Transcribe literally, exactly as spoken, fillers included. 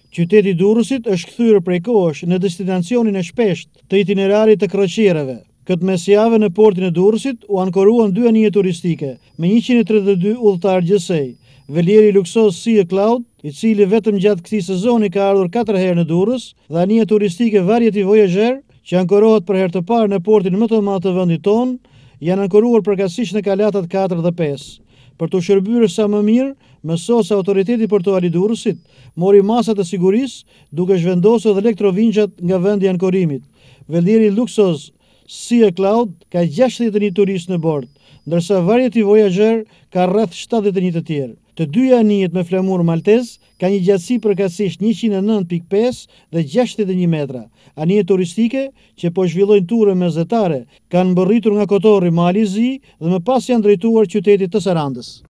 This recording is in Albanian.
Qyteti i Durrësit është kthyer prej kohësh në destinacionin e shpeshtë të itinerarit të kroqiereve. Këtë mesjavë në portin e Durrësit u ankoruan dy anije turistike me njëqind e tridhjetë e dy udhëtar gjithsej. Velieri luksoz Sea Cloud, i cili vetëm gjatë këtij sezoni ka ardhur katër herë në Durrës, dhe anija turistike Variety Voyager, që ankorohet për herë të parë në portin më të madh të vendit tonë, janë ankoruar përkatësisht në kalatat katër dhe pesë. Për të shërbyer sa më mirë, mësohet se autoriteti portuar i Durrësit mori masat e sigurisë duke zhvendosur dhe elektrovinxhat nga vendi i ankorimit. Velieri luksoz Sea Cloud ka gjashtëdhjetë e një turistë në bord, ndërsa Variety Voyager ka rreth shtatëdhjetë e një të tjerë. Të dyja anijet me flamur maltez ka një gjatësi përkatësisht njëqind e nëntë pikë pesë dhe gjashtëdhjetë e një metra. Anije turistike që po zhvillojnë ture mezetare kanë mbërritur nga Kotorri, Mali i Zi dhe më pas janë drejtuar qytetit të Sarandës.